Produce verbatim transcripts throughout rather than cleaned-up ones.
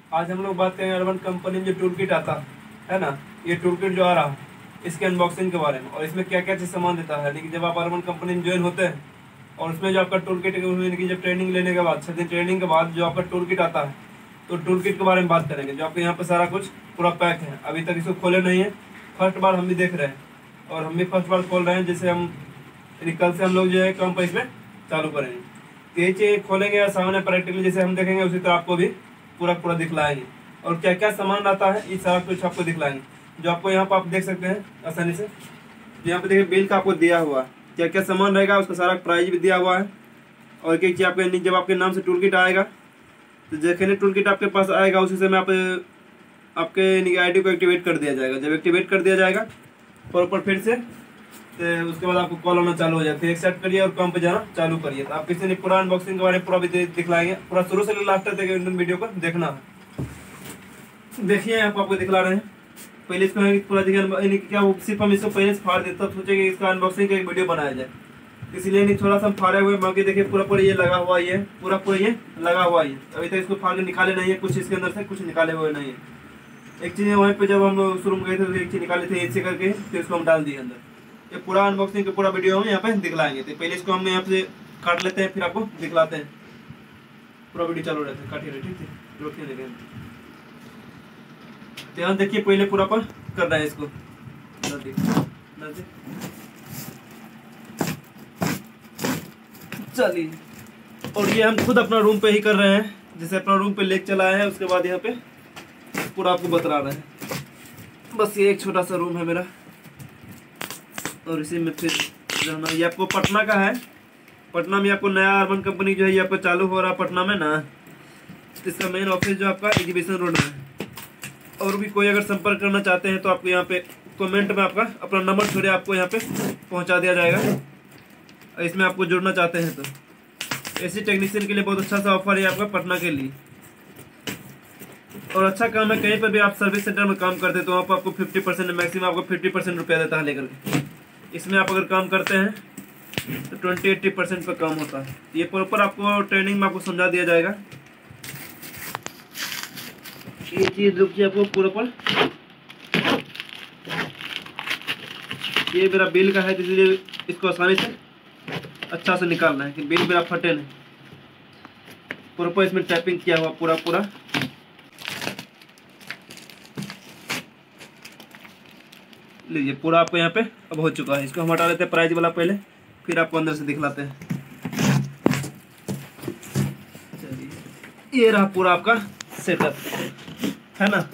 आज हम लोग बात करेंगे अर्बन कंपनी में जो टूल किट आता है ना, ये टूल किट जो आ रहा है इसके अनबॉक्सिंग के बारे में और इसमें क्या क्या चीज़ सामान देता है। लेकिन जब आप अर्बन कंपनी में ज्वाइन होते हैं और उसमें जो आपका टूल किट की जब ट्रेनिंग लेने के बाद छः दिन ट्रेनिंग के बाद जो आपका टूल किट आता है, तो टूल किट के बारे में बात करेंगे। जो आपको यहाँ पर सारा कुछ पूरा पैक है, अभी तक इसको खोले नहीं है, फर्स्ट बार हम भी देख रहे हैं और हम भी फर्स्ट बार खोल रहे हैं। जैसे हम कल से हम लोग जो है काम पर इसमें चालू करेंगे, तो ये चीज़ खोलेंगे और सामने प्रैक्टिकली जैसे हम देखेंगे उसी तरह आपको भी पूरा पूरा दिखलाएंगे और क्या क्या सामान आता है ये सारा कुछ आपको दिखलाएंगे। जो आपको यहाँ पर आप देख सकते हैं आसानी से, यहाँ पे देखिए बिल का आपको दिया हुआ है, क्या क्या सामान रहेगा उसका सारा प्राइस भी दिया हुआ है। और एक चीज़ आपके जब आपके नाम से टूल किट आएगा तो जैसे टूल किट आपके पास आएगा उसी समय आप आपके आई डी को एक्टिवेट कर दिया जाएगा। जब एक्टिवेट कर दिया जाएगा प्रॉपर फिर से तो उसके बाद आपको कॉल आना चालू हो जाए, फिर एक्सेप्ट करिए और काम पे जाना चालू करिए। तो आप किसी ने पूरा अनबॉक्सिंग के बारे में पूरा भी दिखलाएंगे, पूरा शुरू से लास्ट तक वीडियो को देखना है। देखिए यहाँ पर आपको दिखला रहे हैं। पहले इसको पूरा देखिए क्या वो सिर्फ हम इसको पहले से फाड़ देते तब सोचे कि इसका अनबॉक्सिंग का एक वीडियो बनाया जाए, इसलिए नहीं थोड़ा सा हम फाड़े हुए बाकी देखिए पूरा पूरा ये लगा हुआ ये पूरा पूरा ये लगा हुआ ये अभी तक इसको फाड़ के निकाले नहीं है, कुछ इसके अंदर से कुछ निकाले हुए नहीं है। एक चीज़ वहीं पे जब हम लोग शुरू में गए थे तो एक चीज़ निकाले थे ऐसे करके, फिर इसको हम डाल दिए अंदर। ये पूरा अनबॉक्सिंग का पूरा वीडियो हम यहाँ पे दिखलाएंगे। तो पहले इसको हम यहाँ पे काट लेते हैं फिर आपको दिखलाते हैं। पूरा वीडियो चालू रहता है, काटिए ठीक है, रोकिए लेकिन यहाँ देखिए पहले पूरा पर कर रहे हैं इसको चलिए। और ये हम खुद अपना रूम पे ही कर रहे हैं, जैसे अपना रूम पे लेके चला है उसके बाद यहाँ पे पूरा आपको बता रहे हैं। बस ये एक छोटा सा रूम है मेरा और इसी में फिर रहना। ये आपको पटना का है, पटना में आपको नया अर्बन कंपनी जो है ये आपको चालू हो रहा है पटना में ना। इसका मेन ऑफिस जो आपका एग्जीबिशन रोड में है। और भी कोई अगर संपर्क करना चाहते हैं तो आपको यहाँ पे कमेंट में आपका अपना नंबर छोड़े आपको यहाँ पे पहुँचा दिया जाएगा। इसमें आपको जुड़ना चाहते हैं तो ऐसी टेक्नीशियन के लिए बहुत अच्छा सा ऑफर है आपका पटना के लिए और अच्छा काम है। कहीं पर भी आप सर्विस सेंटर में काम करते हैं तो वहाँ पर आपको फिफ्टी परसेंट मैक्सिमम आपको फिफ्टी परसेंट रुपया देता है लेकर के। इसमें आप अगर काम करते हैं तो ट्वेंटी एट्टी परसेंट पर काम होता है। ये प्रॉपर आपको ट्रेनिंग में आपको समझा दिया जाएगा। ये चीज़ रुकिए आपको पूरा पर ये मेरा बिल का है, इसलिए इसको आसानी से अच्छा से निकालना है कि बिल मेरा फटे नहीं। प्रॉपर इसमें टैपिंग किया हुआ पूरा पूरा। लीजिए पूरा आपको यहाँ पे अब हो चुका है। इसको हम हटा लेते हैं प्राइस वाला पहले, फिर आपको अंदर से दिखलाते हैं। चलिए ये रहा पूरा आपका सेटअप है ना।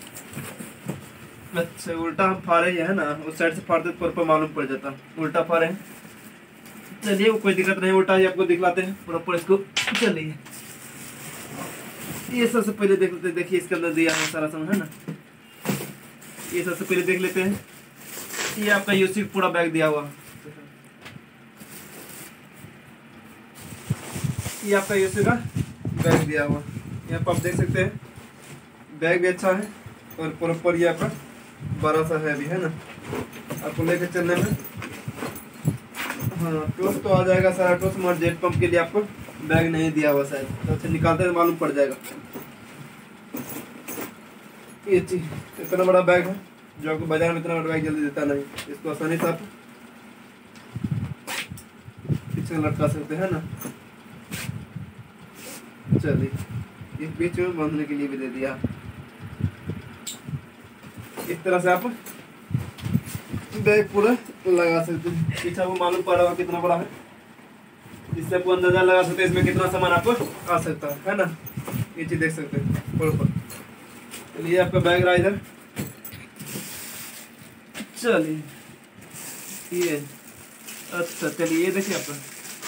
अच्छा उल्टा हम फाड़े है ना, उस साइड से फाड़ते तो पर मालूम पड़ जाता उल्टा फाड़े हैं। चलिए वो कोई दिक्कत नहीं, उल्टा ही आपको दिखलाते हैं प्रॉपर इसको। चलिए ये सबसे पहले देख लेते हैं। देखिए इसके अंदर दिया है सारा सामान है ना, ये सबसे पहले देख लेते हैं। ये आपका यूसी पूरा बैग दिया हुआ, ये आपका यूसी का बैग दिया हुआ। यहाँ पर आप देख सकते हैं बैग भी अच्छा है और प्रॉपर ये आपका बड़ा सा है भी है ना आपको लेकर चलने में। हाँ टोस तो आ जाएगा सारा टोस, मगर जेट पंप के लिए आपको बैग नहीं दिया हुआ शायद, तो अच्छा निकालते हैं मालूम पड़ जाएगा। ये चीज इतना बड़ा बैग है जो आपको बाजार में इतना बड़ा बैग जल्दी देता नहीं। इसको आसानी से आप पीछे लटका सकते हैं ना। चलिए ये बीच में बांधने के लिए भी दे दिया। इस तरह से आप बैग पूरा लगा सकते हैं। पीछा वो मालूम पड़ रहा होगा कितना बड़ा है, इससे आपको अंदाजा लगा सकते हैं इसमें कितना सामान आपको आ सकता है है ना। ये चीज देख सकते हैं प्रॉपर। चलिए आपका बैग रहा इधर। चलिए ये अच्छा चलिए ये देखिए आपका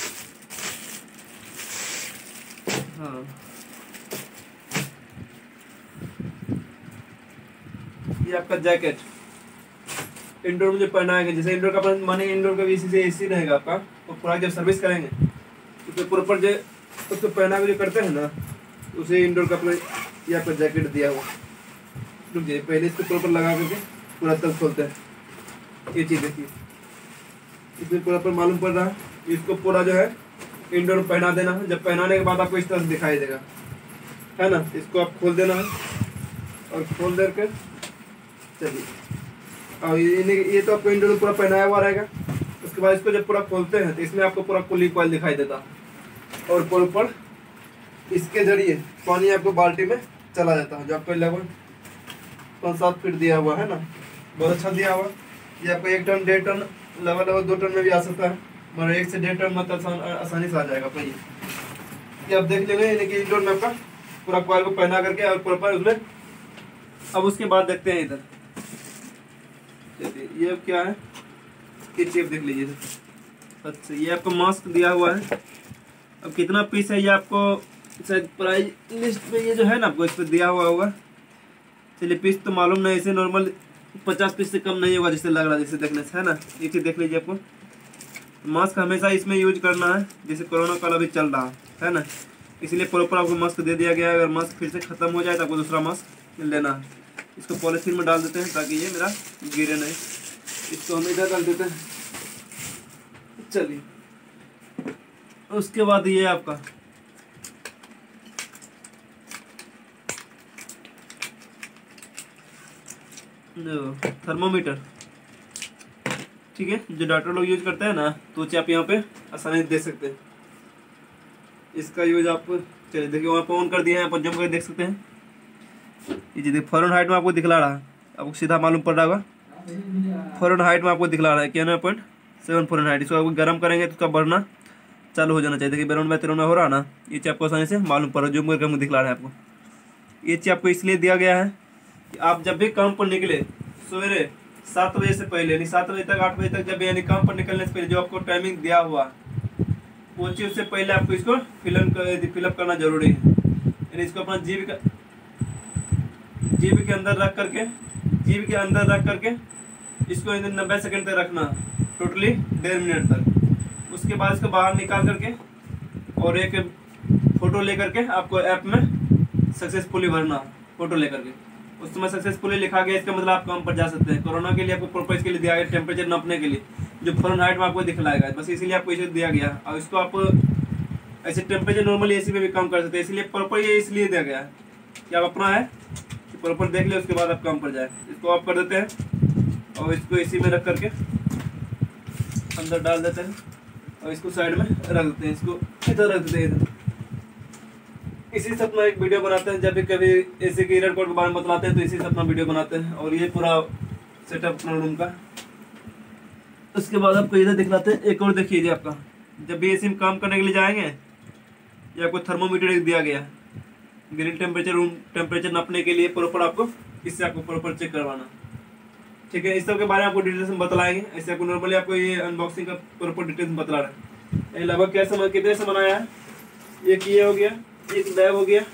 हाँ ये आपका जैकेट इंडोर में जो पहनाएंगे। जैसे इंडोर का माने इंडोर का भी इसी से एसी रहेगा आपका, और पूरा जब सर्विस करेंगे तो प्रॉपर जो उसको पहना के जो करते हैं ना उसे इंडोर का अपना ये आपका जैकेट दिया हुआ। रुक जाइए पहले इसको प्रॉपर लगा करके पूरा तब खोलते हैं। ये चीज़ देखिए इसमें पूरा पर मालूम पड़ रहा है। इसको पूरा जो है इंडोर में पहना देना है। जब पहनाने के बाद आपको इस तरह से दिखाई देगा है ना। इसको आप खोल देना है और खोल दे कर चलिए, और ये ये तो आपको इंडोर पूरा पहनाया हुआ रहेगा। उसके बाद इसको जब पूरा खोलते हैं तो इसमें आपको पूरा कुली कॉइल दिखाई देता है और प्रॉपर इसके जरिए पानी आपको बाल्टी में चला जाता है, जो आपको लगभग पाँच सात फीट दिया हुआ है ना, बहुत अच्छा दिया हुआ। ये आपको एक टन डेढ़ टन लगभग लगभग दो टन में भी आ सकता है, मगर एक से डेढ़ टन मतलब आसान आसानी से आ जाएगा। तो ये ये आप देख लेंगे, यानी कि इंडोर में आपका पूरा कॉइल को पहना करके और प्रॉपर उसमें। अब उसके बाद देखते हैं इधर, चलिए ये अब क्या है कि चेप देख लीजिए। अच्छा ये आपको मास्क दिया हुआ है, अब कितना पीस है ये आपको शायद प्राइस लिस्ट में ये जो है ना आपको इस पर दिया हुआ होगा। चलिए पीस तो मालूम नहीं, इसे नॉर्मल पचास पीस से कम नहीं होगा जैसे लग रहा है, जैसे देखने से है ना। ये चीज़ देख लीजिए, आपको मास्क हमेशा इसमें यूज करना है, जैसे कोरोना काल अभी चल रहा है ना, इसलिए प्रॉपर आपको मास्क दे दिया गया है। अगर मास्क फिर से ख़त्म हो जाए तो आपको दूसरा मास्क लेना है। इसको पॉलीथीन में डाल देते हैं ताकि ये मेरा गिरे नहीं। इसको हम इधर डाल देते हैं। चलिए उसके बाद ये आपका थर्मोमीटर, ठीक है, जो डॉक्टर लोग यूज करते हैं ना, तो आप यहाँ पे आसानी से देख सकते हैं। इसका यूज आप चलिए देखिए वहाँ पर ऑन कर दिया है, यहाँ पर जम कर देख सकते हैं। ये जी देखिए फ़ारेनहाइट में आपको दिखला रहा है, आपको सीधा मालूम पड़ रहा होगा। फ़ारेनहाइट में आपको दिखला रहा है क्या, पॉइंट सेवन फ़ारेनहाइट। इसको आपको गर्म करेंगे तो उसका बढ़ना चालू हो जाना चाहिए। देखिए बेरोन बाय तिरौना हो रहा है ना, ये चीज़ आपको आसानी से मालूम पड़ रहा है, जूम करके दिखला रहा है आपको। ये चीज़ आपको इसलिए दिया गया है कि आप जब भी काम पर निकले सवेरे सात बजे से पहले, यानी सात बजे तक आठ बजे तक, जब यानी काम पर निकलने से पहले जो आपको टाइमिंग दिया हुआ वो चीज़, उससे पहले आपको इसको फिलअप कर फिलअप करना जरूरी है। यानी इसको अपना जीभ का जीभ के अंदर रख करके जीभ के अंदर रख करके इसको नब्बे सेकंड तक रखना, टोटली डेढ़ मिनट तक। उसके बाद इसको बाहर निकाल करके और एक फ़ोटो ले करके आपको ऐप में सक्सेसफुली भरना, फ़ोटो ले करके। उस समय सक्सेसफुली लिखा गया, इसका मतलब आप काम पर जा सकते हैं। कोरोना के लिए आपको प्रॉपर इसके लिए दिया गया टेम्परेचर नापने के लिए, जो फ़ारेनहाइट में आपको दिखलाएगा, बस इसीलिए आपको इसे दिया गया। और इसको आप ऐसे टेम्परेचर नॉर्मली एसी में भी काम कर सकते हैं, इसलिए प्रॉपर ये इसलिए दिया गया है कि आप अपना है प्रॉपर देख ले, उसके बाद आप काम पर जाए। इसको ऑफ कर देते हैं और इसको एसी में रख करके अंदर डाल देते हैं और इसको साइड में रख देते हैं, इसको इधर रख देते हैं इधर। इसी से अपना एक वीडियो बनाते हैं, जब भी कभी एसी के एयरपोर्ट के बारे में बतलाते हैं तो इसी से अपना वीडियो बनाते हैं। और ये पूरा सेटअप अपना रूम का। उसके बाद आपको इधर दिखलाते हैं, एक और देखिए आपका जब भी एसी में काम करने के लिए जाएंगे, ये आपको थर्मोमीटर दिया गया, ग्रीन टेम्परेचर रूम टेम्परेचर नापने के लिए प्रॉपर आपको इससे आपको प्रॉपर चेक करवाना, ठीक है। इस सब के बारे में आपको डिटेल्स में बतलाएंगे। ऐसे आपको नॉर्मली आपको ये अनबॉक्सिंग का प्रॉपर डिटेल्स में बतला रहे हैं। लगभग क्या सामान कितने सामान आया है, एक ये हो गया, एक लैब हो गया,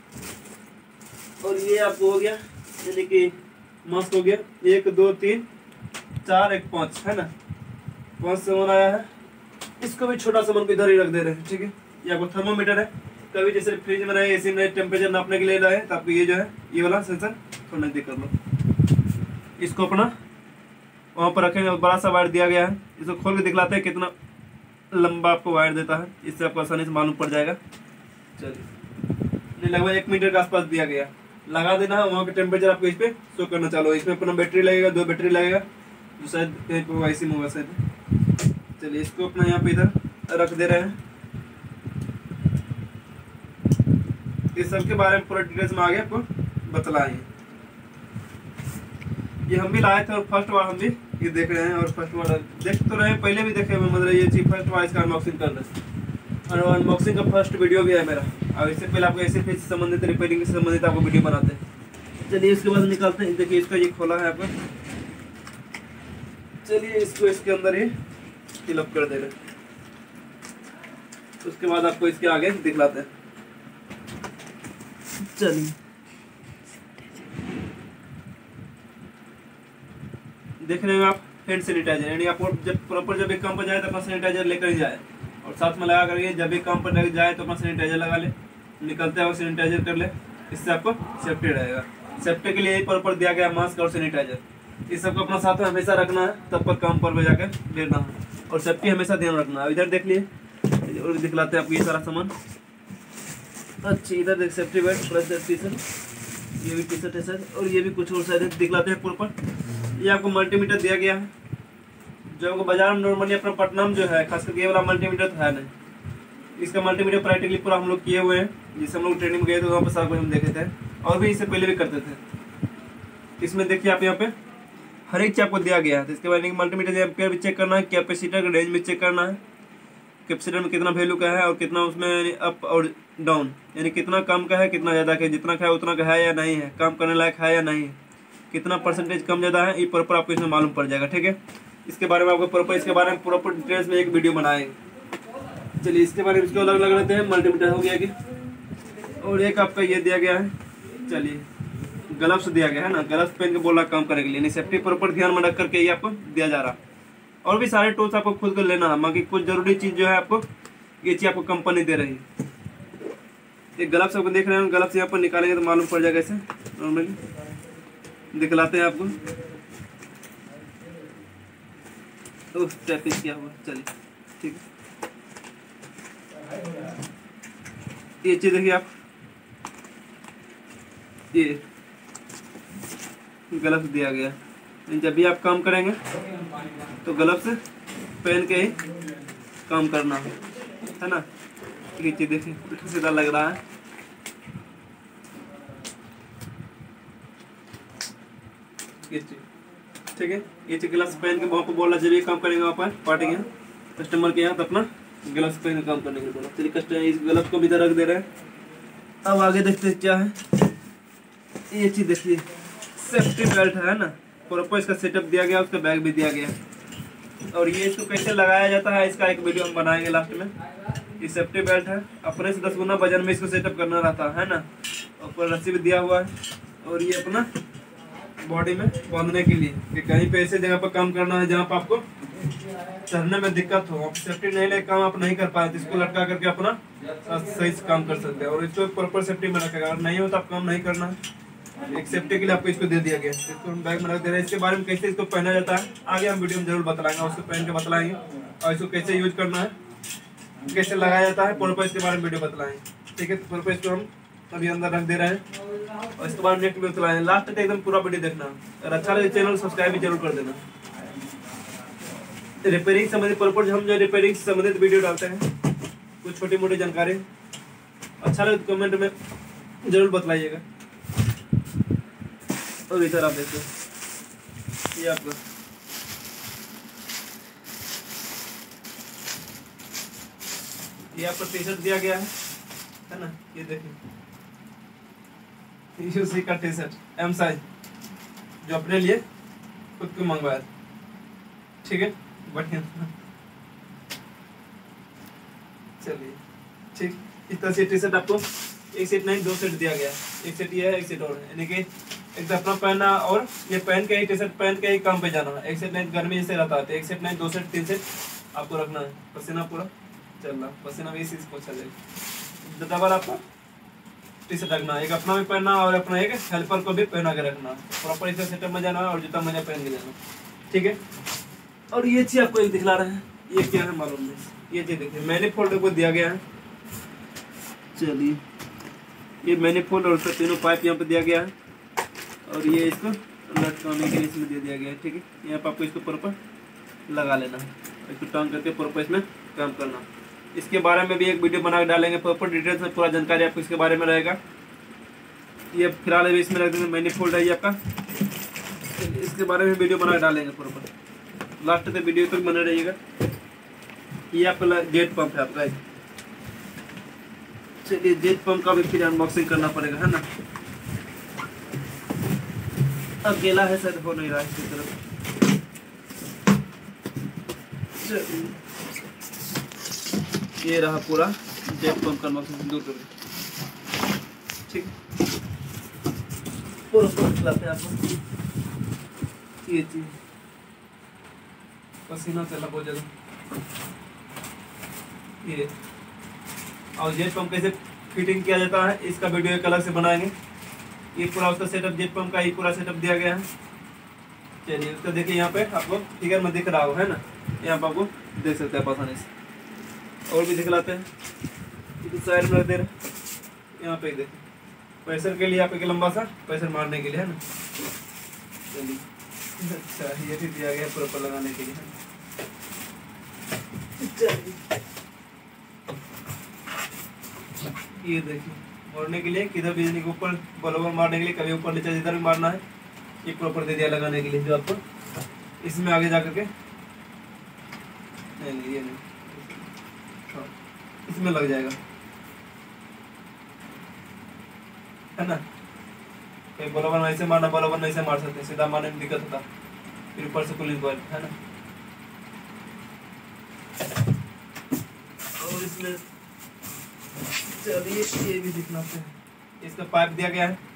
और ये आपको हो गया यानी कि मास्क हो गया। एक दो तीन चार एक पाँच, है ना, पाँच सामान आया है। इसको भी छोटा सामान को इधर ही रख दे रहे हैं, ठीक है। ये आपको थर्मोमीटर है, कभी जैसे फ्रिज में रहे, एसी में टेम्परेचर नापने के लिए रहे तो आपको ये जो है ये वाला सेंसर थोड़ा नजदीक कर लो। इसको अपना वहाँ पर रखेंगे, बड़ा सा वायर दिया गया है। इसको खोल के दिखलाते हैं कितना लंबा आपको वायर देता है, इससे आपको आसानी से मालूम पड़ जाएगा। चलिए लगभग एक मीटर के आसपास दिया गया, लगा देना है। वहाँ के टेम्परेचर आपको इस पर शो करना चालू है। इसमें अपना बैटरी लगेगा, दो बैटरी लगेगा, जो शायद कहीं पर वाईसी में होगा शायद। चलिए इसको अपना यहाँ पे इधर रख दे रहे हैं। इस सब के बारे में पूरा डिटेल्स में आगे आपको बतलाएंगे। ये हम भी लाए थे और फर्स्ट बार हम भी ये देख रहे हैं, और फर्स्ट बार देख तो रहे हैं, पहले भी देखे हुए, मतलब ये चीज फर्स्ट बार इसका अनबॉक्सिंग कर रहे हैं। और अनबॉक्सिंग का फर्स्ट वीडियो भी है मेरा, और इससे पहले आपको ऐसे फिर संबंधित रिपेयरिंग से संबंधित आपको वीडियो बनाते हैं। चलिए इसके बाद निकालते हैं। देखिए इसका ये खोला है आपका, चलिए इसको इसके अंदर ही फिलअप कर दे रहे हैं। उसके बाद आपको इसके आगे दिखलाते हैं। चलिए देख रहे हैं आप हैंड सैनिटाइजर, यानी आपको जब प्रॉपर जब भी काम पर जाए तो अपना सैनिटाइजर लेकर ही जाए, और साथ में लगा करके जब भी काम पर जाए तो अपना सैनिटाइजर लगा ले, निकलते हुए सैनिटाइजर कर ले, इससे आपको सेफ्टी रहेगा। सेफ्टी के लिए प्रॉपर दिया गया मास्क और सैनिटाइजर, इस सबको अपना साथ में हमेशा रखना है, तब पर काम पर जाकर लेना है, और सेफ्टी हमेशा ध्यान रखना है। इधर देख लिए और दिखलाते हैं आपको ये सारा सामान। अच्छा इधर देख safety belt plus T shirt, ये भी टी शर्ट है सर, और ये भी कुछ और शायद दिखलाते हैं प्रॉपर। ये आपको मल्टीमीटर दिया गया है जो आपको बाजार में नॉर्मली अपना पटना में जो है खास करके ये वाला मल्टीमीटर तो है नहीं। इसका मल्टीमीटर प्रैक्टिकली पूरा हम लोग किए हुए हैं, जिससे हम लोग ट्रेनिंग में गए थे वहाँ पर सारा कुछ हम देखे थे, और भी इससे पहले भी करते थे। इसमें देखिए आप यहाँ पे हर एक चीज आपको दिया गया है। तो इसके बाद मल्टीमीटर एम्पियर भी चेक करना है, कैपेसिटर का रेंज भी चेक करना है, कैपेसिटर में कितना वैल्यू का है और कितना उसमें अप और डाउन, यानी कितना कम का है कितना ज़्यादा का है, जितना का है उतना का है या नहीं है, काम करने लायक है या नहीं है, कितना परसेंटेज कम ज़्यादा है, ये प्रॉपर आपको इसमें मालूम पड़ जाएगा। ठीक है, इसके बारे में आपको प्रॉपर इसके बारे में प्रॉपर डिटेल्स में एक वीडियो बनाएंगे। चलिए इसके बारे में इसको अलग अलग रहते हैं। मल्टीमीटर हो गया कि, और एक आपका ये दिया गया है, चलिए ग्लव्स दिया गया है ना, ग्लव्स पहन के बोल रहा काम करने के लिए, सेफ्टी प्रॉपर ध्यान में रख करके ये आपको दिया जा रहा। और भी सारे टूल्स आपको खुद को लेना है, बाकी कुछ जरूरी चीज़ जो है आपको ये चीज़ आपको कंपनी दे रही है। ये ग्लव्स आपको देख रहे हैं, ग्लव्स यहाँ पर निकालेंगे तो मालूम पड़ जाएगा। ऐसे नॉर्मली दिखलाते हैं आपको। ओह टैपिंग किया हुआ, चलिए ठीक है। ये चीज़ देखिए आप, ये ग्लव्स दिया गया है, जब भी आप काम करेंगे तो ग्लव्स पहन के ही काम करना है, है ना। ये चीज देखिए उल्टा सीधा लग रहा है। ये चीज ठीक है, ये चीज ग्लव्स पहन के वहाँ पर बोला जब ये काम करेंगे वहाँ पर पार्टी के कस्टमर के यहाँ तो अपना ग्लव्स पहन के काम करने के लिए बोला। चलिए कस्टमर इस ग्लव्स को भी इधर रख दे रहे हैं। अब आगे देखते हैं क्या है। ये चीज देखिए सेफ्टी बेल्ट है ना, प्रॉपर इसका सेटअप दिया गया, उसका बैग भी दिया गया। और ये इसको कैसे लगाया जाता है इसका एक वीडियो हम बनाएंगे लास्ट में। ये सेफ्टी बेल्ट है, अपने से दस गुना वजन में इसको सेटअप करना रहता है ना। ऊपर रस्सी भी दिया हुआ है, और ये अपना बॉडी में बांधने के लिए कि कहीं पे ऐसे जगह पर काम करना है जहाँ पर आपको चढ़ने में दिक्कत हो, आप सेफ्टी नहीं ले काम आप नहीं कर पाए तो इसको लटका करके अपना सही से काम कर सकते हैं। और इसको प्रॉपर सेफ्टी में रखेगा, अगर नहीं हो तो आप काम नहीं करना है। एक सेफ्टी के लिए आपको इसको दे दिया गया, इसको हम बैग में रख दे रहे हैं। इसके बारे में कैसे इसको पहना जाता है आगे हम वीडियो में जरूर बतलाएंगे, उसको पहन के बतलाएंगे, और इसको कैसे यूज करना है, कैसे लगाया जाता है, प्रॉपर इसके बारे में वीडियो बतलाएंगे। ठीक है, तो प्रॉपर इसको हम अभी अंदर रख दे रहे हैं, और इसके बाद नेक्स्ट वीडियो बतलाएंगे। लास्ट तक एकदम पूरा वीडियो देखना, अगर अच्छा लगे चैनल सब्सक्राइब भी जरूर कर देना। रिपेयरिंग संबंधित प्रॉपर हम जो रिपेयरिंग से संबंधित वीडियो डालते हैं, कुछ छोटी मोटी जानकारी अच्छा लगे तो कमेंट में जरूर बतलाइएगा। और इधर आप देखो ये आपका ये आपको टी शर्ट दिया गया है, है ना। ये देखिए यूसी का टी शर्ट एम साइज जो अपने लिए खुद को मंगवाया। ठीक है, बढ़िया। चलिए ठीक, इस तरह से टी शर्ट आपको एक सेट नहीं दो सेट दिया गया है। एक सेट ये है, एक सेट और है, यानी कि एक अपना पहनना और ये पहन के ही टी शर्ट पहन के ही काम पे जाना है। एक सेट नहीं गर्मी जैसे रहता है, एक सेट नहीं दो सेट तीन सेट आपको रखना है। पसीना पूरा चल रहा, पसीना भी इसी को चलेगा। डबल आपका टी शर्ट रखना, एक अपना भी पहनना और अपना एक हेल्पर को भी पहना के रखना, प्रॉपर इसे सेटअप में जाना और जूता मोजा पहन के जाना। ठीक है, और ये चीज आपको एक दिखला रहे हैं, ये क्या है मालूम नहीं। ये चीज देखिए मैनिफोल्ड को दिया गया है। चलिए ये मैनिफोल्ड और उसका तीनों पाइप यहाँ पे दिया गया है, और ये इसको लटकाने के लिए इसमें दे दिया गया है। ठीक है, यहाँ पर आपको इसको प्रॉपर लगा लेना है, इसको टांग करके प्रॉपर इसमें काम करना। इसके बारे में भी एक वीडियो बना के डालेंगे, प्रॉपर डिटेल्स में पूरा जानकारी आपको इसके बारे में रहेगा। ये फिलहाल अभी इसमें रख देंगे, मैनिफोल्ड है ये आपका, इसके बारे में वीडियो बना के डालेंगे प्रॉपर। लास्ट तक वीडियो तक बने रहिएगा। ये आपका जेट पंप है आपका। चलिए जेट पंप का भी फिर अनबॉक्सिंग करना पड़ेगा, है ना। अकेला है सर, हो नहीं रहा है इसकी तरफ। ये रहा पूरा जेट पंप का अनबॉक्सिंग दूर कर। ठीक, पूरा खिलाते हैं आपको। ये चीज पसीना चला बहुत ज्यादा। ये और जेट पंप कैसे फिटिंग किया जाता है इसका वीडियो एक अलग से बनाएंगे। ये पूरा उसका सेटअप जेट पंप का ये पूरा सेटअप दिया गया है। चलिए उसका देखिए यहाँ पे आपको फिगर में दिख रहा हो, है ना, यहाँ पे आपको देख सकते हैं आसानी से। और भी दिखलाते हैं, साइड में दे रहे यहाँ पे देखिए प्रेशर के लिए आप एक लंबा सा प्रेशर मारने के लिए है ना। चलिए अच्छा ये भी दिया गया प्रॉपर लगाने के लिए। चलिए ये देखिए मोड़ने के लिए किधर बिजली के ऊपर बल्ब मारने के लिए कभी ऊपर नीचे जिधर भी मारना है ये प्रॉपर दे दिया लगाने के लिए, जो आपको इसमें आगे जा करके नहीं नहीं ये नहीं हाँ, इसमें लग जाएगा है ना। कहीं बल्ब नहीं से मारना बल्ब नहीं से मार सकते, सीधा मारने में दिक्कत होता, फिर ऊपर से कूलिंग कॉइल है ना। और इसमें चलिए ये भी दिखलाते हैं, इसका पाइप दिया गया है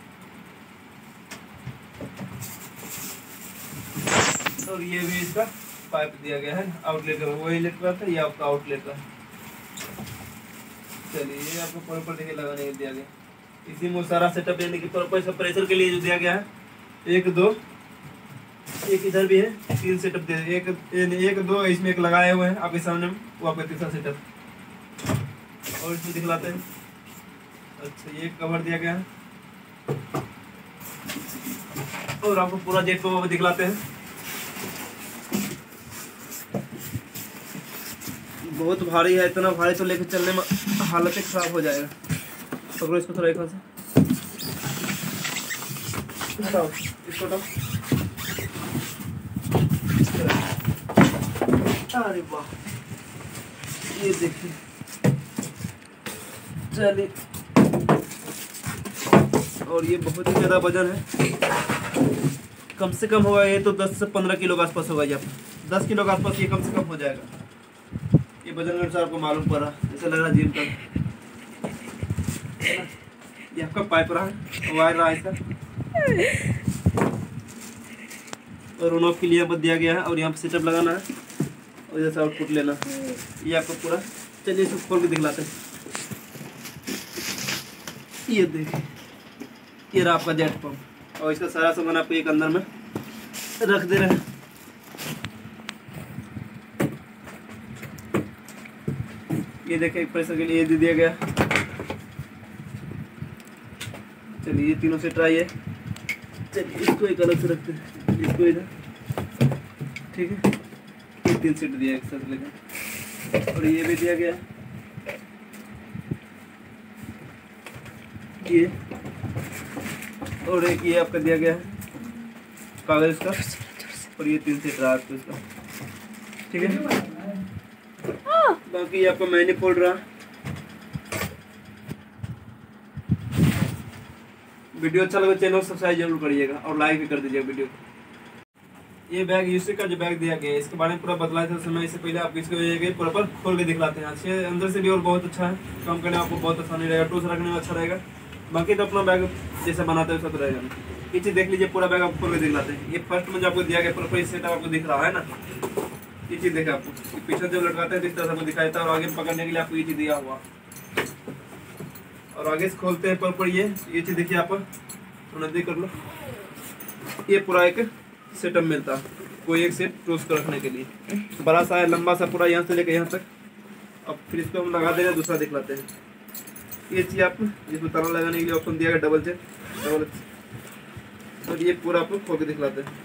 और ये भी इसका पाइप दिया गया है आउटलेट का, वो इलेक्ट का था ये आपका आउटलेट का। चलिए ये आपको प्रॉपर देखिए लगाने के दिया गया, इसी में सारा सेटअप यानी कि प्रॉपर सब प्रेशर के लिए जो दिया गया है एक दो एक इधर भी है, तीन सेटअप दे एक एक दो इसमें एक लगाए हुए हैं आपके सामने में, वो आपका तीसरा सेटअप। और इसमें दिखलाते हैं अच्छा ये कवर दिया गया है और आपको पूरा जेट को दिखलाते हैं। बहुत भारी है, इतना भारी तो लेकर चलने में हालत ही खराब हो जाएगा। पकड़ो इसको थोड़ा एक से हटाओ इसको हटाओ। अरे वाह ये देखिए चलिए और ये बहुत ही ज़्यादा वजन है, कम से कम होगा ये तो दस से पंद्रह किलो के आसपास होगा, ये दस किलो के आसपास ये कम से कम हो जाएगा। ये वजन के अनुसार आपको मालूम पड़ रहा जैसे लग रहा जिम का। ये आपका पाइप रहा वायर रहा इसका और ऑन ऑफ के लिए बस दिया गया है और यहाँ पे सेटअप लगाना है और जैसा आउटपुट लेना है ये आपको पूरा। चलिए इसको खोल के दिखलाते हैं। ये देखिए ये रहा आपका जेट पंप और इसका सारा सामान आपको एक अंदर में रख दे रहे हैं। ये देखिए प्रेशर के लिए दे दिया गया। चलिए ये तीनों से ट्राई है। चलिए इसको एक अलग से रखते हैं, इसको इधर ठीक है। ये तीन सेट दिया एक साथ लेकर और ये भी दिया गया ये और एक ये आपका दिया गया है कागज का और ये तीन सेट रहा आपको इसका ठीक है। बाकी आपका मैनिफोल्ड रहा। वीडियो अच्छा लगे चैनल सब्सक्राइब जरूर करिएगा और लाइक भी कर दीजिएगा वीडियो। ये बैग यूसी का जो बैग दिया गया है इसके बारे में पूरा बतलाया था समय, इससे पहले आप इसको प्रॉपर खोल के दिखलाते हैं। अच्छे अंदर से भी और बहुत अच्छा है, काम करने में आपको बहुत आसानी रहेगा, टूल्स रखने में अच्छा रहेगा। बाकी तो अपना बैग जैसे बनाते हैं वैसा तो रहेगा। ये चीज़ देख लीजिए पूरा बैग आपको खोल के दिखलाते हैं। ये फर्स्ट में जो आपको दिया गया प्रॉपर सेटअप आपको दिख रहा है ना, ये चीज़ देखिए आपको पीछे जब लटकाते हैं तो इस तरह से आपको दिखाई देता है और आगे पकड़ने के लिए आपको ये चीज़ दिया हुआ और आगे से खोलते हैं प्रॉपर ये ये चीज़ देखिए आप नजदीक कर लो। ये पूरा एक सेटअप मिलता है, कोई एक सेट टूल्स को रखने के लिए बड़ा सा है, लंबा सा पूरा यहाँ से लेकर यहाँ तक। अब फिर इसको हम लगा देंगे, दूसरा दिखलाते हैं। ये चीज़ आप जिसमें ताला लगाने के लिए ऑप्शन दिया गया डबल चेक डबल और ये पूरा आपको खोल के दिखलाते हैं।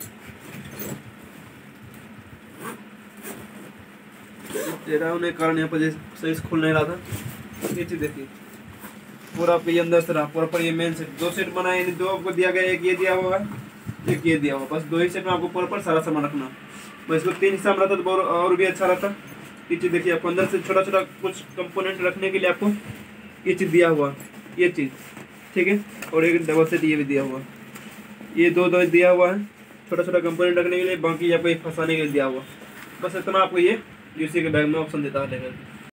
टेढ़ा होने के कारण यहाँ पर सही से खुल नहीं रहा था। ये चीज़ देखिए पूरा पे ये अंदर से रहा पूरा पर ये मेन सेट दो सेट बनाए, दो आपको दिया गया, एक ये दिया हुआ है एक ये दिया हुआ, बस दो ही सेट में आपको पूरा पर सारा सामान रखना। बस इसको तीन हिस्सा में रहता तो और भी अच्छा रहता। ये चीज़ देखिए आपको अंदर से छोटा छोटा कुछ कंपोनेंट रखने के लिए आपको ये चीज़ दिया हुआ ये चीज़ ठीक है। और एक डबल सेट ये भी दिया हुआ, ये दो दो दिया हुआ है छोटा छोटा कंपोनेंट रखने के लिए, बाकी आपको ये फंसाने के लिए दिया हुआ। बस इतना आपको ये यूसी के बैग में ऑप्शन देता है लेकर।